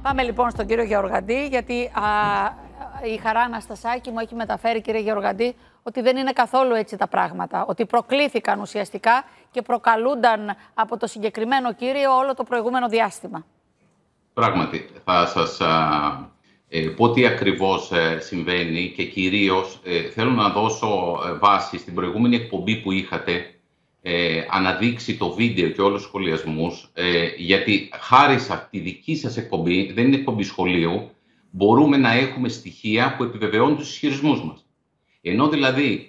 Πάμε λοιπόν στον κύριο Γεωργαντή, γιατί η Χαρά Αναστασάκη μου έχει μεταφέρει, κύριε Γεωργαντή, ότι δεν είναι καθόλου έτσι τα πράγματα. Ότι προκλήθηκαν ουσιαστικά και προκαλούνταν από το συγκεκριμένο κύριο όλο το προηγούμενο διάστημα. Πράγματι, θα σας πω τι ακριβώς συμβαίνει και κυρίως θέλω να δώσω βάση στην προηγούμενη εκπομπή που είχατε αναδείξει το βίντεο και όλους τους σχολιασμούς, γιατί χάρη σε αυτή τη δική σας εκπομπή, δεν είναι εκπομπή σχολείου, μπορούμε να έχουμε στοιχεία που επιβεβαιώνουν τους ισχυρισμούς μας. Ενώ δηλαδή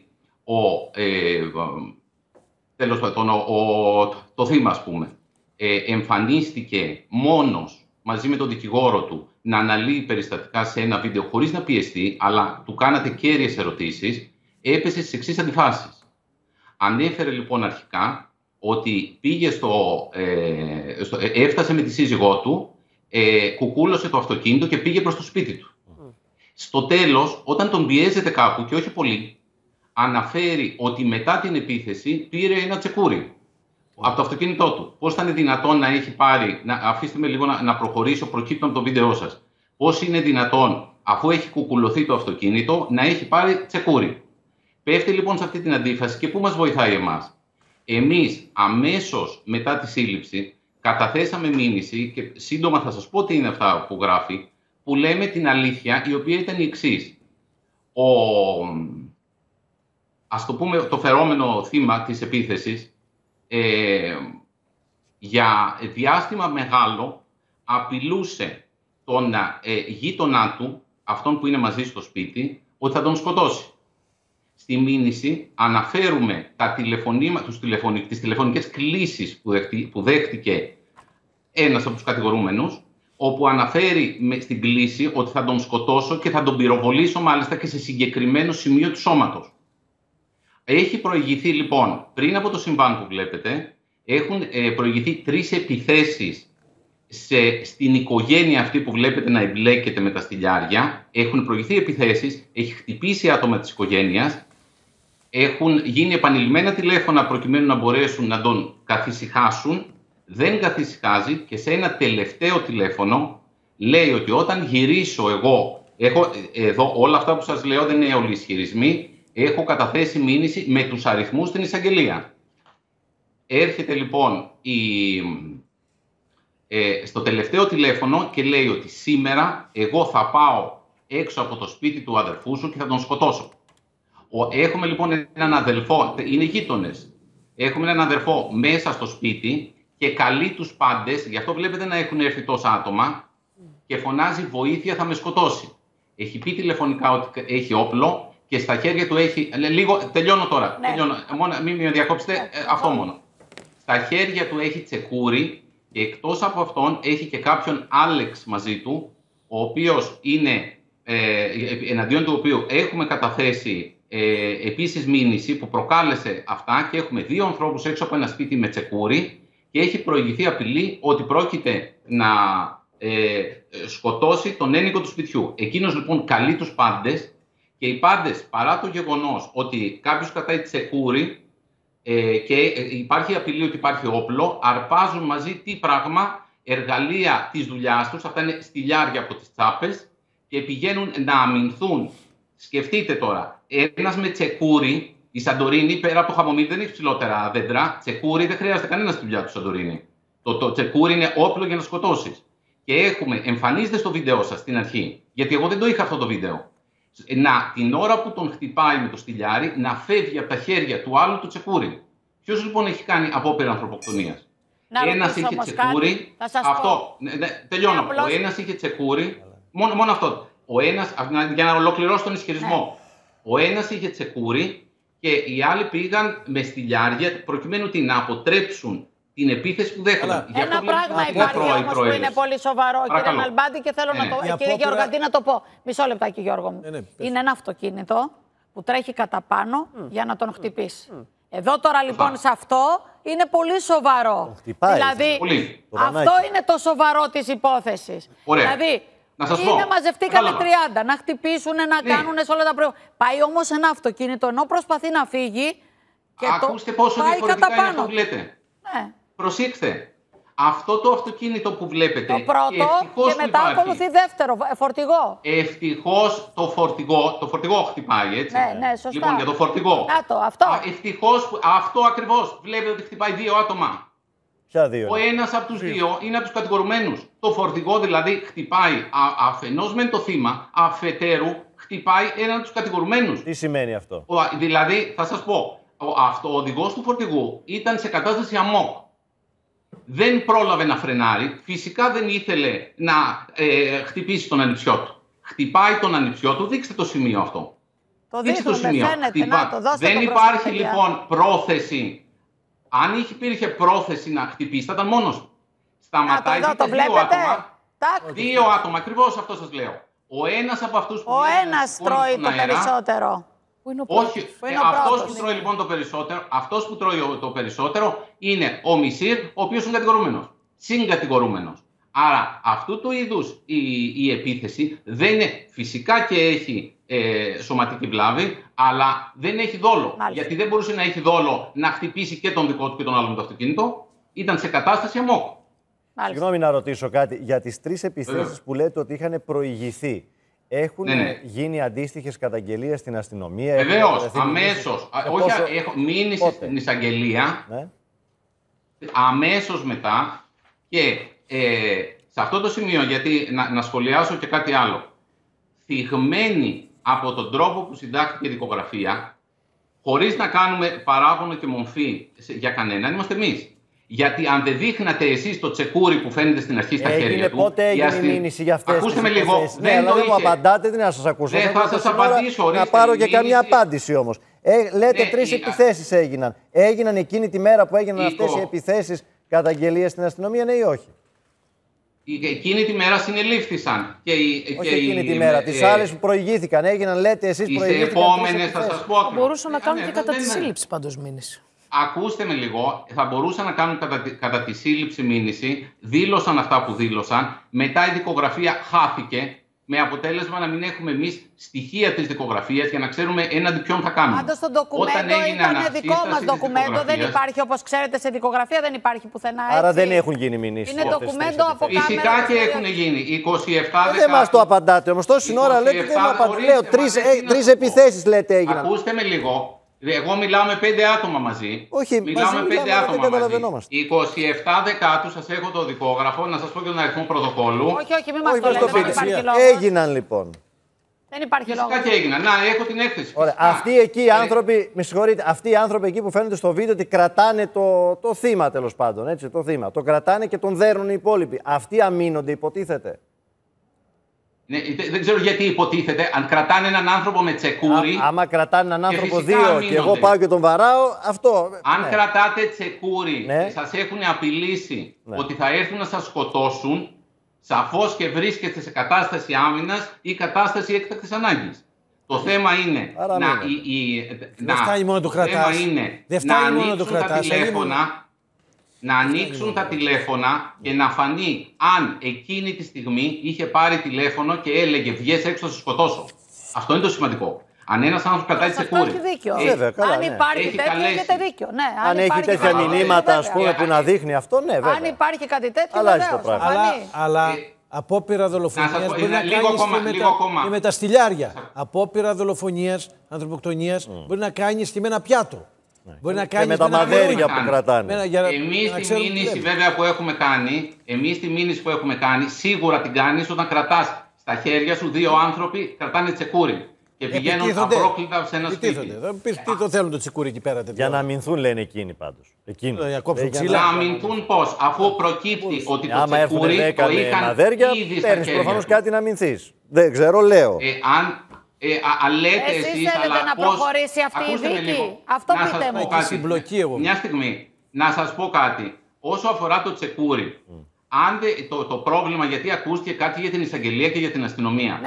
το θύμα, ας πούμε, εμφανίστηκε μόνος μαζί με τον δικηγόρο του να αναλύει περιστατικά σε ένα βίντεο χωρίς να πιεστεί, αλλά του κάνατε κέρυες ερωτήσεις, έπεσε στις εξής αντιφάσεις. Ανέφερε λοιπόν αρχικά ότι πήγε έφτασε με τη σύζυγό του, κουκούλωσε το αυτοκίνητο και πήγε προς το σπίτι του. Στο τέλος, όταν τον πιέζεται κάπου, και όχι πολύ, αναφέρει ότι μετά την επίθεση πήρε ένα τσεκούρι από το αυτοκίνητό του. Πώς θα είναι δυνατόν να έχει πάρει, αφήστε με λίγο να προχωρήσω, προκύπτω από το βίντεό σας. Πώς είναι δυνατόν, αφού έχει κουκουλωθεί το αυτοκίνητο, να έχει πάρει τσεκούρι. Πέφτει λοιπόν σε αυτή την αντίφαση και πού μας βοηθάει εμάς. Εμείς αμέσως μετά τη σύλληψη καταθέσαμε μήνυση και σύντομα θα σας πω τι είναι αυτά που γράφει, που λέμε την αλήθεια, η οποία ήταν η εξής. Ας το πούμε το φερόμενο θύμα της επίθεσης, για διάστημα μεγάλο απειλούσε τον γείτονά του, αυτόν που είναι μαζί στο σπίτι, ότι θα τον σκοτώσει. Στη μήνυση αναφέρουμε τις τηλεφωνικές κλήσεις που δέχτηκε ένας από τους κατηγορούμενους, όπου αναφέρει στην κλήση ότι θα τον σκοτώσω και θα τον πυροβολήσω μάλιστα και σε συγκεκριμένο σημείο του σώματος. Έχει προηγηθεί λοιπόν, πριν από το συμβάν που βλέπετε, έχουν προηγηθεί 3 επιθέσεις στην οικογένεια αυτή που βλέπετε να εμπλέκεται με τα στυλιάρια. Έχουν προηγηθεί επιθέσεις, έχει χτυπήσει άτομα της οικογένειας, έχουν γίνει επανειλημμένα τηλέφωνα προκειμένου να μπορέσουν να τον καθησυχάσουν. Δεν καθησυχάζει και σε ένα τελευταίο τηλέφωνο λέει ότι όταν γυρίσω εγώ, έχω εδώ όλα αυτά που σας λέω δεν είναι όλοι ισχυρισμοί, έχω καταθέσει μήνυση με τους αριθμούς στην εισαγγελία. Έρχεται λοιπόν στο τελευταίο τηλέφωνο και λέει ότι σήμερα εγώ θα πάω έξω από το σπίτι του αδερφού σου και θα τον σκοτώσω. Έχουμε λοιπόν έναν αδελφό, είναι γείτονες, έχουμε έναν αδερφό μέσα στο σπίτι και καλεί τους πάντες, γι' αυτό βλέπετε να έχουν έρθει τόσα άτομα και φωνάζει βοήθεια, θα με σκοτώσει. Έχει πει τηλεφωνικά ότι έχει όπλο και στα χέρια του έχει, τελειώνω τώρα, μην με διακόψετε, αυτό μόνο. Στα χέρια του έχει τσεκούρι και εκτός από αυτόν έχει και κάποιον Άλεξ μαζί του, ο οποίος είναι, εναντίον του οποίου έχουμε καταθέσει επίσης μήνυση που προκάλεσε αυτά και έχουμε 2 ανθρώπους έξω από ένα σπίτι με τσεκούρι και έχει προηγηθεί απειλή ότι πρόκειται να σκοτώσει τον ένοικο του σπιτιού. Εκείνος λοιπόν καλεί τους πάντες και οι πάντες, παρά το γεγονός ότι κάποιος κρατάει τσεκούρι και υπάρχει απειλή ότι υπάρχει όπλο, αρπάζουν μαζί τι πράγμα, εργαλεία της δουλειάς τους, αυτά είναι στυλιάρια από τις τσάπες και πηγαίνουν να αμυνθούν. Σκεφτείτε τώρα, ένας με τσεκούρι, η Σαντορίνη πέρα από το χαμομήλι δεν έχει ψηλότερα δέντρα, τσεκούρι δεν χρειάζεται κανένα στη δουλειά του Σαντορίνη. Το τσεκούρι είναι όπλο για να σκοτώσεις. Και εμφανίζεται στο βίντεο σας στην αρχή, γιατί εγώ δεν το είχα αυτό το βίντεο. Την ώρα που τον χτυπάει με το στυλιάρι, να φεύγει από τα χέρια του άλλου το τσεκούρι. Ποιος λοιπόν έχει κάνει απόπειρα ανθρωποκτονίας? Ένας είχε τσεκούρι. Τελειώνω. Ο ένας είχε τσεκούρι. Μόνο αυτό. Για να ολοκληρώσω τον ισχυρισμό. Ο ένας είχε τσεκούρι και οι άλλοι πήγαν με στυλιάρια προκειμένου να αποτρέψουν την επίθεση που δέχονταν. Ένα πράγμα υπάρχει όμως που είναι πολύ σοβαρό, κύριε Ναλμπάντη, και θέλω να το. Κύριε Γεωργαντή, να το πω. Μισό λεπτάκι, Γιώργο μου. Είναι ένα αυτοκίνητο που τρέχει κατά πάνω για να τον χτυπήσει. Εδώ τώρα λοιπόν σε αυτό είναι πολύ σοβαρό. Δηλαδή αυτό είναι το σοβαρό της υπόθεσης. Δηλαδή μαζευτήκανε 30 να χτυπήσουν, να κάνουν σε όλα τα προϊόντα. Πάει όμως ένα αυτοκίνητο ενώ προσπαθεί να φύγει και ακούστε πόσο διαφορετικά είναι αυτό που λέτε. Προσήξτε. αυτό το αυτοκίνητο που βλέπετε. Το πρώτο και μετά ακολουθεί δεύτερο φορτηγό. Ευτυχώς το φορτηγό χτυπάει, έτσι. Ναι, σωστά. Λοιπόν, για το φορτηγό. Αυτό. Ευτυχώς, αυτό ακριβώς. Βλέπετε ότι χτυπάει 2 άτομα. Ποια 2? Ο ένας από τους 2 είναι από τους κατηγορουμένους. Το φορτηγό δηλαδή χτυπάει αφενός μεν το θύμα, αφετέρου χτυπάει έναν από τους κατηγορουμένους. Τι σημαίνει αυτό? Δηλαδή, θα σας πω, ο οδηγός του φορτηγού ήταν σε κατάσταση αμόκ. Δεν πρόλαβε να φρενάρει. Φυσικά δεν ήθελε να χτυπήσει τον ανιψιό του. Χτυπάει τον ανιψιό του. Δείξτε το σημείο αυτό. Δείξτε το σημείο. Δεν υπάρχει λοιπόν πρόθεση. Αν υπήρχε πρόθεση να χτυπήσει, θα ήταν μόνος του. Σταματάει το βλέπετε. 2 άτομα, ακριβώς αυτό σας λέω. Ο ένας από αυτούς που τρώει το περισσότερο. Όχι, αυτός που τρώει λοιπόν το περισσότερο είναι ο Μισήρ, ο οποίος είναι κατηγορούμενος. Συγκατηγορούμενος. Άρα αυτού του είδους η επίθεση δεν είναι, φυσικά και έχει σωματική βλάβη, αλλά δεν έχει δόλο. Μάλιστα. Γιατί δεν μπορούσε να έχει δόλο να χτυπήσει και τον δικό του και τον άλλο με το αυτοκίνητο. Ήταν σε κατάσταση αμόκ. Συγγνώμη να ρωτήσω κάτι. Για τις 3 επιθέσεις που λέτε ότι είχαν προηγηθεί, έχουν γίνει αντίστοιχες καταγγελίες στην αστυνομία? Βεβαίως, αμέσως. Όχι, έχω μείνει στην εισαγγελία. Ναι. Αμέσως μετά και σε αυτό το σημείο, γιατί να σχολιάσω και κάτι άλλο. Θυγμένοι από τον τρόπο που συντάχθηκε η δικογραφία, χωρίς να κάνουμε παράπονο και μομφή για κανέναν, είμαστε εμείς. Γιατί αν δεν δείχνατε εσείς το τσεκούρι που φαίνεται στην αρχή στα χέρια του. Πότε έγινε η μήνυση για αυτές? Ακούστε με λίγο. Δεν μου απαντάτε, τι να σας ακούσω. Δεν θα σας απαντήσω. Να πάρω και καμία απάντηση όμως. Λέτε 3 επιθέσεις έγιναν. Έγιναν εκείνη τη μέρα που έγιναν αυτές οι επιθέσεις καταγγελίες στην αστυνομία, ναι ή όχι? Εκείνη τη μέρα συνελήφθησαν. Όχι εκείνη τη μέρα, τις άλλες που προηγήθηκαν. Έγιναν, λέτε εσείς, προηγήθηκαν. Τις επόμενες θα σας πω. Θα μπορούσαν να κάνουν και κατά τη σύλληψη πάντως μήνυση. Ακούστε με λίγο, θα μπορούσαν να κάνουν κατά τη σύλληψη μήνυση, δήλωσαν αυτά που δήλωσαν, μετά η δικογραφία χάθηκε, με αποτέλεσμα να μην έχουμε εμείς στοιχεία της δικογραφίας για να ξέρουμε έναντι ποιον θα κάνουμε. Πάντως το ντοκουμέντο ήταν δικό μας ντοκουμέντο, δεν υπάρχει, όπως ξέρετε, σε δικογραφία δεν υπάρχει πουθενά. Έτσι. Άρα δεν έχουν γίνει μηνύσεις. Είναι ντοκουμέντο από κάμερα. Φυσικά και έχουν γίνει. 27 δεν μας το απαντάτε όμως, τόση ώρα λέτε δεν μου απαντάτε. Λέω 3 επιθέσεις λέτε έγιναν. Ακούστε με λίγο. Εγώ μιλάω με 5 άτομα μαζί. Όχι, μιλάω με 5 άτομα μαζί. 27 Δεκάτου σας έχω το δικόγραφο, να σας πω και τον αριθμό πρωτοκόλλου. Όχι, μην μας το λέτε, δεν υπάρχει λόγος. Έγιναν λοιπόν. Δεν υπάρχει λόγος. Φυσικά και έγιναν. Να, έχω την έκθεση. Ωραία. Αυτοί εκεί οι άνθρωποι, με συγχωρείτε, αυτοί οι άνθρωποι εκεί που φαίνονται στο βίντεο ότι κρατάνε το θύμα, τέλος πάντων, έτσι, το θύμα. Το κρατάνε και τον δέρνουν οι υπόλοιποι. Αυτοί αμήνονται, υποτίθεται. Ναι, δεν ξέρω γιατί υποτίθεται. Αν κρατάνε έναν άνθρωπο με τσεκούρι. Άμα κρατάνε έναν άνθρωπο 2 και εγώ πάω και τον βαράω, αυτό. Αν κρατάτε τσεκούρι και σας έχουν απειλήσει ότι θα έρθουν να σας σκοτώσουν, σαφώς και βρίσκεστε σε κατάσταση άμυνας ή κατάσταση έκτακτης ανάγκης. Το θέμα είναι δεν φτάνει μόνο το κρατάς. Να ανοίξουν τα τηλέφωνα και να φανεί αν εκείνη τη στιγμή είχε πάρει τηλέφωνο και έλεγε βγες έξω να σε σκοτώσω. Αυτό είναι το σημαντικό. Αν ένας άνθρωπος κρατάει τσεκούρι. Αυτό έχει δίκιο. Αν υπάρχει τέτοιο, έχετε δίκιο. Ναι, αν έχει τέτοια μηνύματα, ας πούμε, που να δείχνει αυτό, ναι, βέβαια. Αν υπάρχει κάτι τέτοιο, βεβαίως. Αλλά απόπειρα δολοφονίας μπορεί να κάνεις και με τα στυλιάρια. Απόπειρα δολοφονίας, ανθρωποκτονίας μπορεί να κάνεις και με ένα πιάτο. Μπορεί να και με τα μαδέρια που κρατάνε. Εμείς τη μήνυση βέβαια που έχουμε κάνει, σίγουρα την κάνεις όταν κρατάς στα χέρια σου 2 άνθρωποι, κρατάνε τσεκούρι. Και πηγαίνουν απρόκλητα σε ένα σπίτι. Τι το θέλουν το τσεκούρι εκεί πέρα? Για να αμυνθούν, λένε εκείνοι πάντως. Να αμυνθούν πώς? Αφού προκύπτει ότι το τσεκούρι το είχαν ήδη στα χέρια. Προφανώς κάτι να αμυνθείς. Δεν ξέρω, λέω. Εσείς θέλετε να προχωρήσει αυτή η δίκη? Αυτό πείτε μου. Μια στιγμή, να σας πω κάτι. Όσο αφορά το τσεκούρι, αν το πρόβλημα, γιατί ακούστηκε κάτι για την εισαγγελία και για την αστυνομία.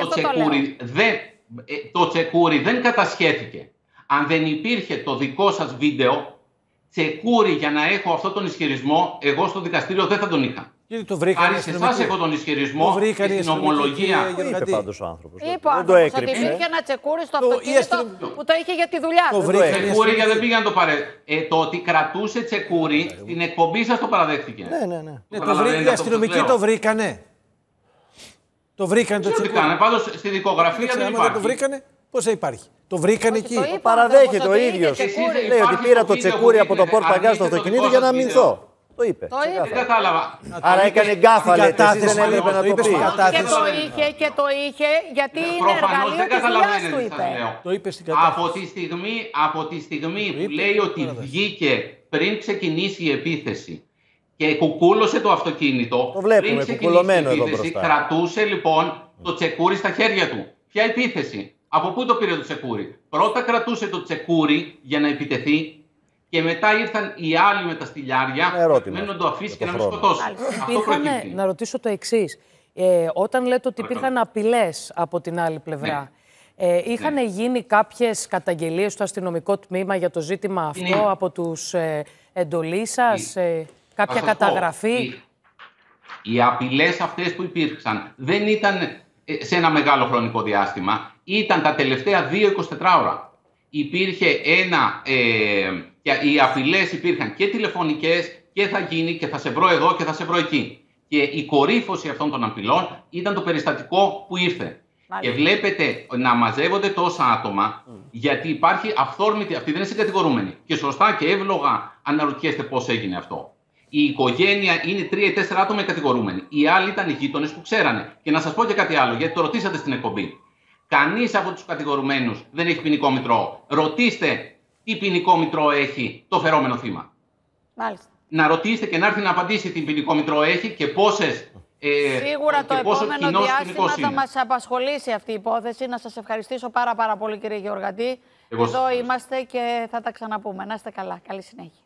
Το τσεκούρι δεν κατασχέθηκε. Αν δεν υπήρχε το δικό σας βίντεο, τσεκούρι για να έχω αυτόν τον ισχυρισμό, εγώ στο δικαστήριο δεν θα τον είχα. Γιατί το βρήκανε. Χάρη σε εσάς έχω τον ισχυρισμό και στην ομολογία. Το είπε πάντως ο άνθρωπος. Είπε ο άνθρωπος ότι υπήρχε ένα τσεκούρι στο αυτοκίνητο που το είχε για τη δουλειά του. Τσεκούρι γιατί δεν πήγε να το πάρει. Το ότι κρατούσε τσεκούρι στην εκπομπή σας το παραδέχτηκε. Ναι. Οι αστυνομικοί το βρήκανε. Το βρήκανε το τσεκούρι. Πάντως στη δικογραφία δεν υπάρχει. Το βρήκανε, πώς θα υπάρχει. Το βρήκανε εκεί. Το παραδέχεται ο ίδιος. Λέει ότι πήρα το τσεκούρι από το πορτμπαγκάζ στο αυτοκίνητο για να αμυνθώ. Το είπε. Δεν κατάλαβα. Άρα έκανε γκάφα, λέτε. Εσείς δεν έπρεπε να το πει. Και το είχε γιατί είναι εργαλείο της δουλειάς του, είπε. Το είπε στην κατάσταση. Από τη στιγμή που λέει ότι βγήκε πριν ξεκινήσει η επίθεση και κουκούλωσε το αυτοκίνητο, το βλέπουμε κουκουλωμένο εδώ μπροστά. Κρατούσε λοιπόν το τσεκούρι στα χέρια του. Ποια επίθεση? Από πού το πήρε το τσεκούρι? Πρώτα κρατούσε το τσεκούρι για να επιτεθεί και μετά ήρθαν οι άλλοι με τα στυλιάρια προκειμένου να το αφήσει και να μην σκοτώσει. Να ρωτήσω το εξής. Όταν λέτε ότι υπήρχαν απειλές από την άλλη πλευρά, είχαν γίνει κάποιες καταγγελίες στο αστυνομικό τμήμα για το ζήτημα αυτό από τους εντολείς σας, κάποια καταγραφή? Οι απειλές αυτές που υπήρξαν δεν ήταν σε ένα μεγάλο χρονικό διάστημα, ήταν τα τελευταία 2-24 ώρα. Υπήρχε οι απειλές υπήρχαν και τηλεφωνικές και θα γίνει και θα σε βρω εδώ και θα σε βρω εκεί. Και η κορύφωση αυτών των απειλών ήταν το περιστατικό που ήρθε. Και βλέπετε να μαζεύονται τόσα άτομα, γιατί υπάρχει αυθόρμητη, αυτή δεν είναι συγκατηγορούμενη. Και σωστά και εύλογα αναρωτιέστε πώς έγινε αυτό. Η οικογένεια είναι 3 ή 4 άτομα κατηγορούμενοι. Οι άλλοι ήταν οι γείτονες που ξέρανε. Και να σας πω και κάτι άλλο, γιατί το ρωτήσατε στην εκπομπή. Κανείς από τους κατηγορουμένους δεν έχει ποινικό μητρό. Ρωτήστε τι ποινικό μητρό έχει το φερόμενο θύμα. Μάλιστα. Να ρωτήσετε και να έρθει να απαντήσει τι ποινικό μητρό έχει και πόσες. Σίγουρα το επόμενο διάστημα θα μας απασχολήσει αυτή η υπόθεση. Να σας ευχαριστήσω πάρα πολύ, κύριε Γεωργαντή. Εδώ είμαστε και θα τα ξαναπούμε. Να είστε καλά. Καλή συνέχεια.